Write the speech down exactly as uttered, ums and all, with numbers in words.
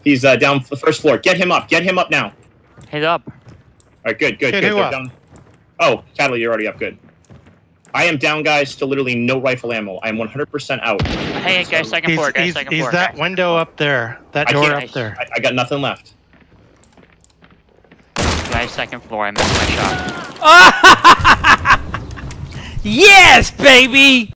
He's uh, down the first floor. Get him up. Get him up now. He's up. All right, good, good, Get good. who They're up? down. Oh, Cattle, you're already up. Good. I am down, guys, to literally no rifle ammo. I am one hundred percent out. Hey, guys, second He's, floor, guys, he's, second he's floor. that guys. window up there. That I door can't- up there. I, I got nothing left. Guys, second floor. I missed my shot. Yes, baby!